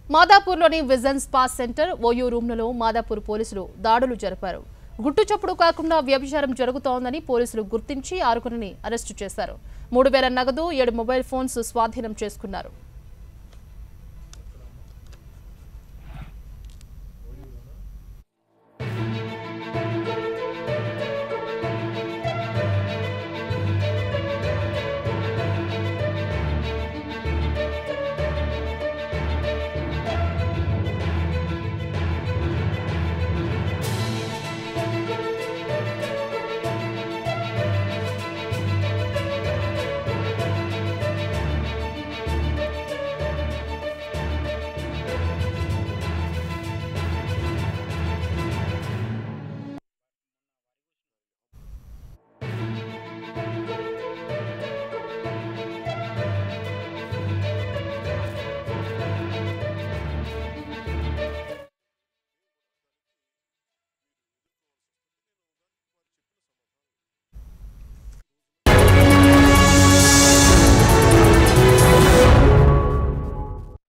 మాదాపూర్లోని vision spa centre OYO రూమ్లలో మాదాపూర్ పోలీసులు దాడులు జరిపారు. గుట్టు చప్పుడు కాకుండా వ్యభిచారం జరుగుతోందని పోలీసులు గుర్తించి 6 అరెస్టు చేశారు. 3000 నగదు 7 మొబైల్ ఫోన్స్ స్వాధీనం చేసుకున్నారు.